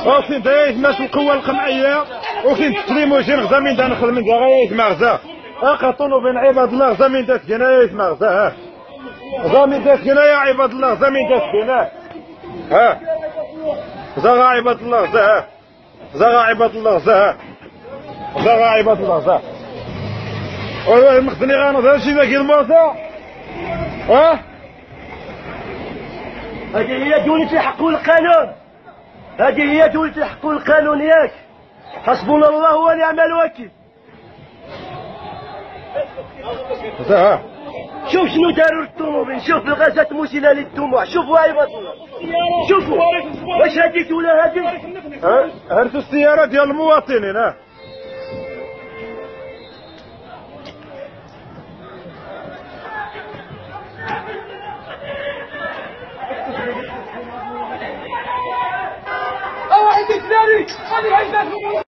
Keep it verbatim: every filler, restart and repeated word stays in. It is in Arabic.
وكاين دايت الناس القوة القمعية وكاين التسليم وشي غزا من دا نخل من دا غاية مغزا اقطنوا بين عباد الله غزا من دات كنا يا مغزا ها غزا من دات كنا يا عباد الله غزا من دات كنا ها غزا عباد الله غزا ها غزا عباد الله غزا ها غزا عباد الله غزا والله المخزني غنظهر شي ذاك الموتى ها هذه هي دولة الحق والقانون هذه هي دولة الحق والقانون ياك حسبنا الله ونعم الوكيل. شوف شنو داروا للطوموبيل شوف الغازات مسيلة للدموع شوفوا عباد الله شوفوا واش هاديك ولا هاديك هرسوا السيارة ديال المواطنين ها أوعي تجاري هذه